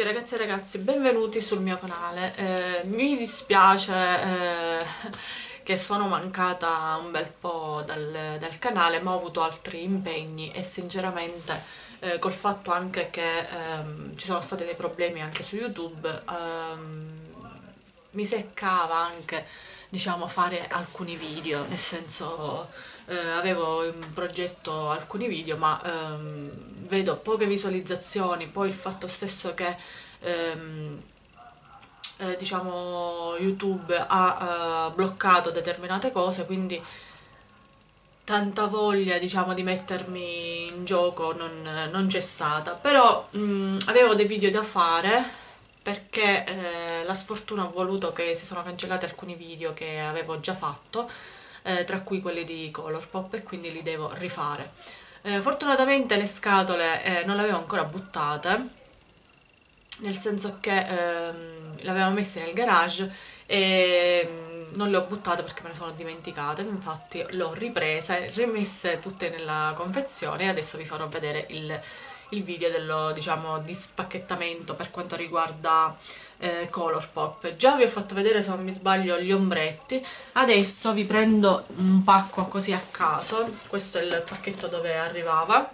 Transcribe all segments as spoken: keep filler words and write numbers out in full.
ragazzi e ragazzi, benvenuti sul mio canale. Eh, mi dispiace eh, che sono mancata un bel po' dal, dal canale, ma ho avuto altri impegni e sinceramente eh, col fatto anche che ehm, ci sono stati dei problemi anche su YouTube, ehm, mi seccava anche, diciamo, fare alcuni video, nel senso eh, avevo in progetto alcuni video, ma ehm, vedo poche visualizzazioni, poi il fatto stesso che ehm, eh, diciamo YouTube ha eh, bloccato determinate cose, quindi tanta voglia, diciamo, di mettermi in gioco non, non c'è stata, però mh, avevo dei video da fare perché eh, la sfortuna ha voluto che si sono cancellati alcuni video che avevo già fatto, eh, tra cui quelli di Colourpop, e quindi li devo rifare. Eh, fortunatamente le scatole eh, non le avevo ancora buttate, nel senso che ehm, le avevo messe nel garage e mm, non le ho buttate perché me ne sono dimenticate, infatti le ho riprese, rimesse tutte nella confezione e adesso vi farò vedere il, il video dello, diciamo, di spacchettamento per quanto riguarda eh, Colourpop. Già vi ho fatto vedere, se non mi sbaglio, gli ombretti, adesso vi prendo un pacco così a caso, questo è il pacchetto dove arrivava,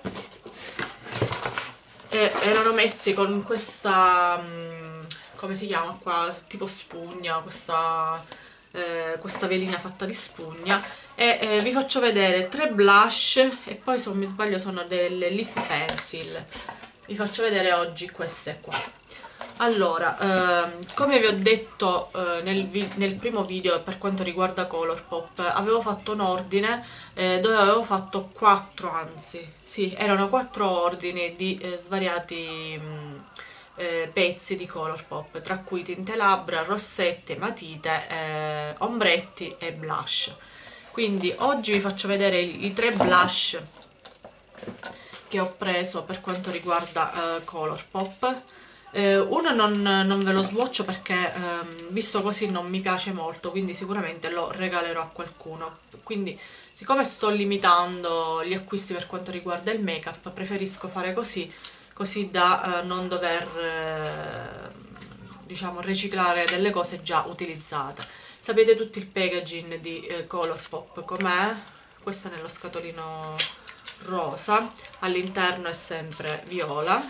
e erano messi con questa, mm, come si chiama qua, tipo spugna, questa, eh, questa velina fatta di spugna, e eh, vi faccio vedere tre blush e poi, se non mi sbaglio, sono delle lip pencil. Vi faccio vedere oggi queste qua. Allora, ehm, come vi ho detto eh, nel, vi- nel primo video per quanto riguarda Colourpop, avevo fatto un ordine eh, dove avevo fatto quattro, anzi, sì, erano quattro ordini di eh, svariati mh, eh, pezzi di Colourpop, tra cui tinte labbra, rossette, matite, eh, ombretti e blush. Quindi oggi vi faccio vedere i, i tre blush che ho preso per quanto riguarda eh, Colourpop. Eh, uno non, non ve lo swatcho perché ehm, visto così non mi piace molto, quindi sicuramente lo regalerò a qualcuno. Quindi, siccome sto limitando gli acquisti per quanto riguarda il make-up, preferisco fare così, così da eh, non dover eh, diciamo riciclare delle cose già utilizzate. Sapete tutti il packaging di eh, Colourpop com'è? Questo è nello scatolino rosa, all'interno è sempre viola,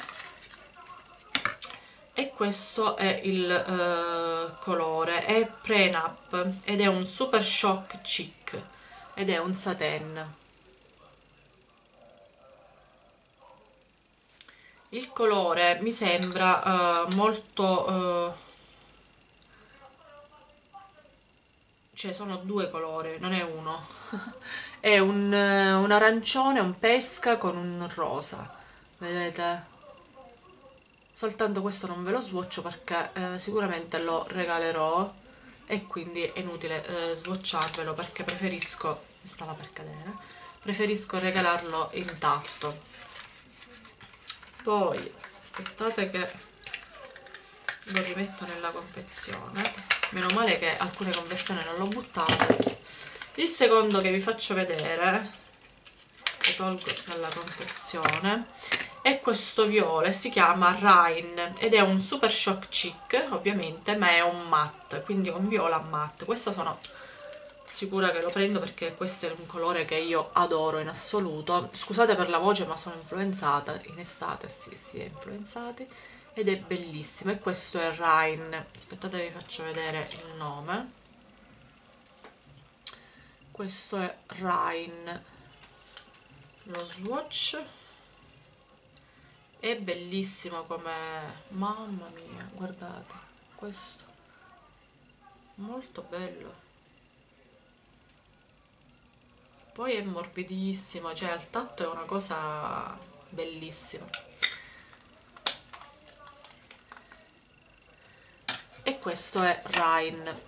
e questo è il eh, colore, è Prenup ed è un Super Shock Chic ed è un satin. Il colore mi sembra eh, molto, eh, cioè sono due colori, non è uno. È un, eh, un arancione, un pesca con un rosa, vedete? Soltanto questo non ve lo swatcho perché eh, sicuramente lo regalerò e quindi è inutile eh, swatcharvelo, perché preferisco, stava per cadere, preferisco regalarlo intatto. Poi aspettate che lo rimetto nella confezione, meno male che alcune confezioni non l'ho buttate. Il secondo che vi faccio vedere, lo tolgo dalla confezione, è questo viola e si chiama Rhine ed è un Super Shock Chic, ovviamente, ma è un matte, quindi un viola matte. Questo sono sicura che lo prendo perché questo è un colore che io adoro in assoluto. Scusate per la voce, ma sono influenzata in estate, sì, si è influenzati, ed è bellissimo. E questo è Rhine, aspettate vi faccio vedere il nome. Questo è Rhine, lo swatch è bellissimo, come, mamma mia, guardate questo, molto bello. Poi è morbidissimo, cioè al tatto è una cosa bellissima. E questo è Rhine.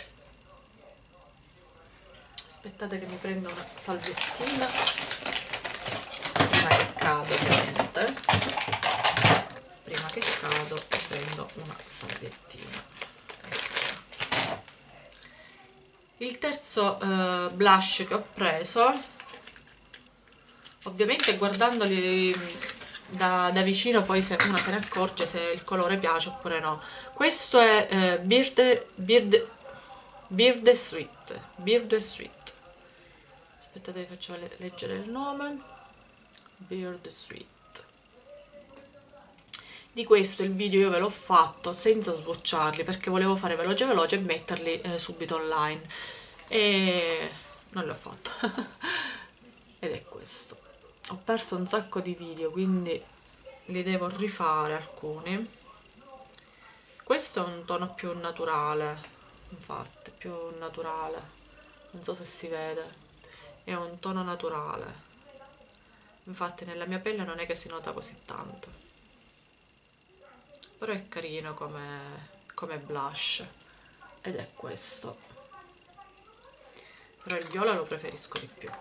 Aspettate che mi prendo una salviettina prima che cado, ovviamente. Prima che cado prendo una salviettina. Ecco. Il terzo eh, blush che ho preso, ovviamente guardandoli da, da vicino poi se una se ne accorge se il colore piace oppure no. Questo è eh, Beard, Beard, Beard Sweet, Beard Sweet. Aspettate, vi faccio le leggere il nome. Beard Sweet. Di questo il video io ve l'ho fatto senza swatcharli perché volevo fare veloce veloce e metterli eh, subito online e non l'ho fatto. Ed è questo. Ho perso un sacco di video, quindi li devo rifare alcuni. Questo è un tono più naturale, infatti, più naturale. Non so se si vede. È un tono naturale. Infatti nella mia pelle non è che si nota così tanto. Però è carino come, come blush. Ed è questo. Però il viola lo preferisco di più.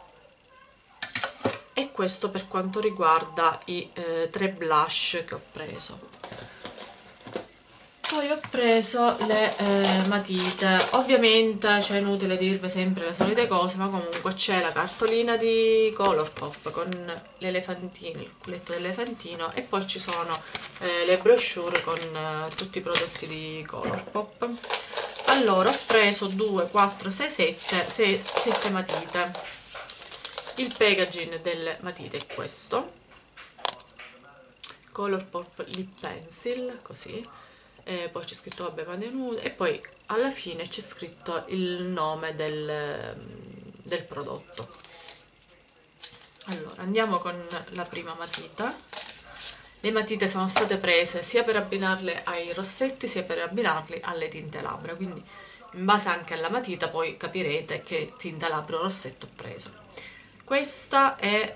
E questo per quanto riguarda i eh, tre blush che ho preso. Poi ho preso le eh, matite, ovviamente c'è inutile dirvi sempre le solite cose, ma comunque c'è la cartolina di Colourpop con l'elefantino, il culetto dell'elefantino e poi ci sono eh, le brochure con eh, tutti i prodotti di Colourpop. Allora ho preso due, quattro, sei, sette, sei, sette matite. Il packaging delle matite è questo, Colourpop Lip Pencil, così. E poi c'è scritto vabbè mani nude e poi alla fine c'è scritto il nome del, del prodotto. Allora andiamo con la prima matita. Le matite sono state prese sia per abbinarle ai rossetti sia per abbinarli alle tinte labbra, quindi in base anche alla matita poi capirete che tinta labbra o rossetto ho preso. Questa è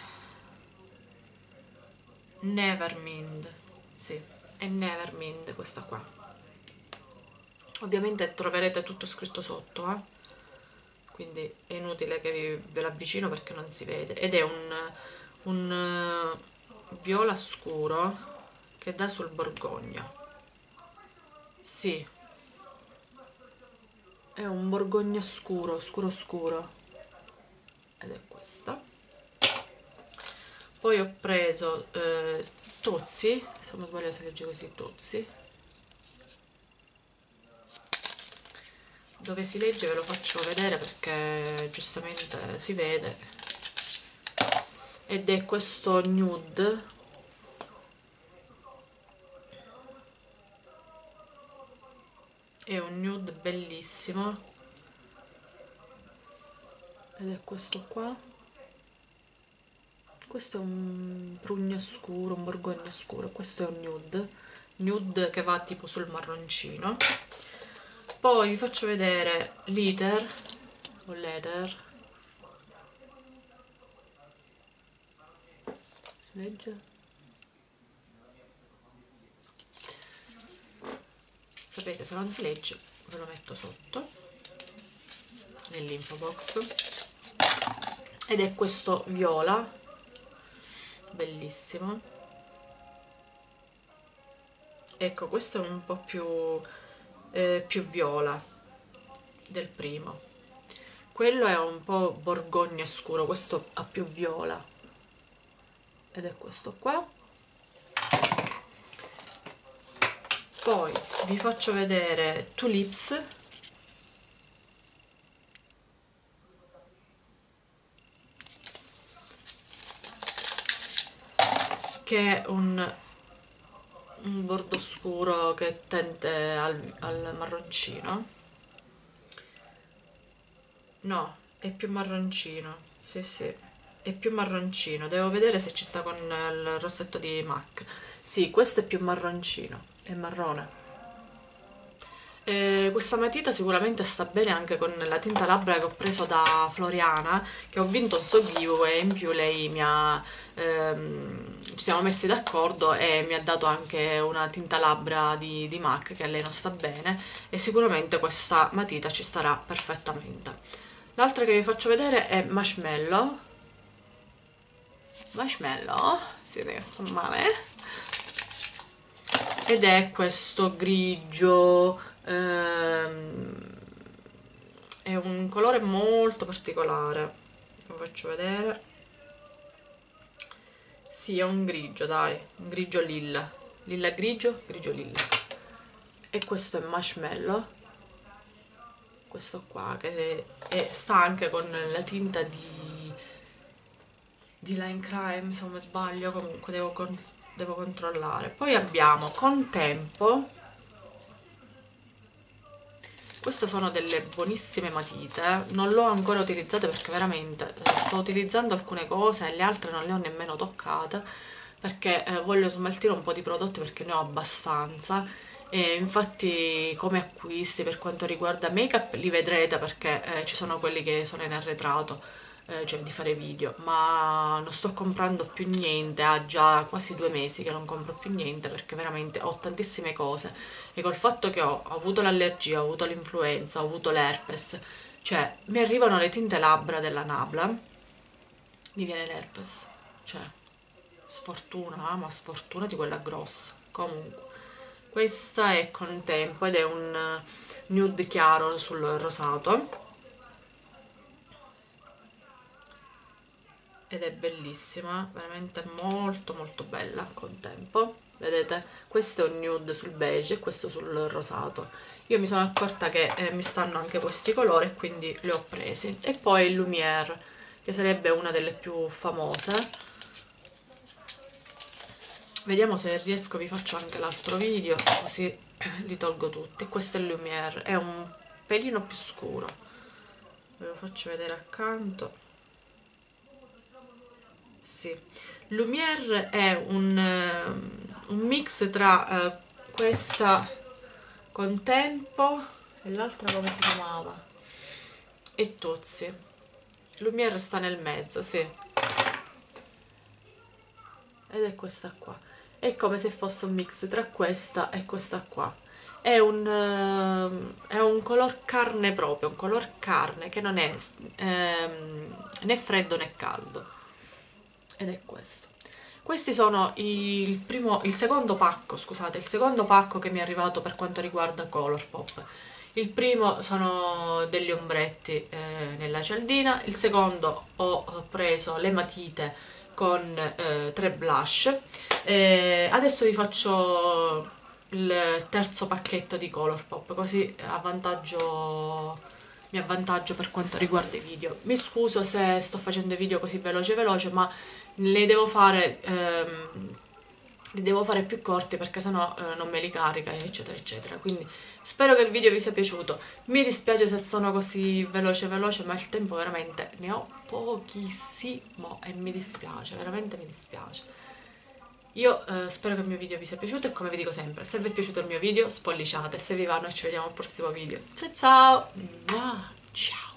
Nevermind, sì, è Nevermind questa qua. Ovviamente troverete tutto scritto sotto, eh? Quindi è inutile che vi, ve l'avvicino perché non si vede. Ed è un, un uh, viola scuro che dà sul borgogna. Sì, è un borgogna scuro, scuro scuro. Ed è questa. Poi ho preso eh, Tozzi, se non sbaglio si legge così, Tozzi. Dove si legge ve lo faccio vedere perché giustamente si vede. Ed è questo nude. È un nude bellissimo. Ed è questo qua. Questo è un prugna scuro, un borgogna scuro. Questo è un nude. Nude che va tipo sul marroncino. Poi vi faccio vedere l'Ether o l'Ether. Si legge? Sapete, se non si legge ve lo metto sotto nell'info box. Ed è questo viola, bellissimo. Ecco, questo è un po' più eh, più viola del primo. Quello è un po' borgogna scuro, questo ha più viola. Ed è questo qua. Poi vi faccio vedere Tulips, che è un, un bordo scuro che tende al, al marroncino. No, è più marroncino, sì sì, è più marroncino. Devo vedere se ci sta con il rossetto di MAC. Sì, questo è più marroncino, è marrone. Eh, questa matita sicuramente sta bene anche con la tinta labbra che ho preso da Floriana, che ho vinto il suo giveaway e in più lei mi ha, ehm, ci siamo messi d'accordo e mi ha dato anche una tinta labbra di, di MAC che a lei non sta bene e sicuramente questa matita ci starà perfettamente. L'altra che vi faccio vedere è Marshmallow. Marshmallow, si vede che sto male. Ed è questo grigio, ehm, è un colore molto particolare, lo faccio vedere. Sì, è un grigio, dai, un grigio lilla. Lilla grigio, grigio lilla. E questo è marshmallow. Questo qua che è, sta anche con la tinta di, di Line Crime, se non mi sbaglio, comunque devo, con- devo controllare. Poi abbiamo Contempo. Queste sono delle buonissime matite, non l'ho ancora utilizzate perché veramente eh, sto utilizzando alcune cose e le altre non le ho nemmeno toccate perché eh, voglio smaltire un po' di prodotti perché ne ho abbastanza e infatti come acquisti per quanto riguarda make-up li vedrete perché eh, ci sono quelli che sono in arretrato, eh, cioè di fare video, ma non sto comprando più niente, ha già quasi due mesi che non compro più niente perché veramente ho tantissime cose e col fatto che ho, ho avuto l'allergia, ho avuto l'influenza, ho avuto l'herpes, cioè mi arrivano le tinte labbra della Nabla, mi viene l'herpes, cioè sfortuna, ah, ma sfortuna di quella grossa. Comunque, questa è Contempo ed è un eh, nude chiaro sul rosato ed è bellissima, veramente molto molto bella Contempo. Vedete, questo è un nude sul beige e questo sul rosato. Io mi sono accorta che eh, mi stanno anche questi colori e quindi li ho presi. E poi il Lumière, che sarebbe una delle più famose. Vediamo se riesco, vi faccio anche l'altro video, così li tolgo tutti. Questo è il Lumière, è un pelino più scuro. Ve lo faccio vedere accanto. Sì. Lumière è un, eh, un mix tra eh, questa Contempo e l'altra come si chiamava? E Tozzi. Lumière sta nel mezzo, sì. Ed è questa qua. È come se fosse un mix tra questa e questa qua. È un, ehm, è un color carne proprio, un color carne che non è ehm, né freddo né caldo. Ed è questo. Questi sono il primo, il secondo pacco, scusate, il secondo pacco che mi è arrivato per quanto riguarda Colourpop. Il primo sono degli ombretti eh, nella cialdina, il secondo ho preso le matite con eh, tre blush. Eh, adesso vi faccio il terzo pacchetto di Colourpop, così avvantaggio, mi avvantaggio per quanto riguarda i video. Mi scuso se sto facendo i video così veloce veloce, ma le devo fare, ehm, li devo fare più corti perché sennò eh, non me li carica, eccetera, eccetera. Quindi spero che il video vi sia piaciuto. Mi dispiace se sono così veloce veloce, ma il tempo veramente ne ho pochissimo e mi dispiace, veramente mi dispiace. Io eh, spero che il mio video vi sia piaciuto e come vi dico sempre, se vi è piaciuto il mio video spolliciate, se vi va noi ci vediamo al prossimo video. Ciao ciao! Ciao!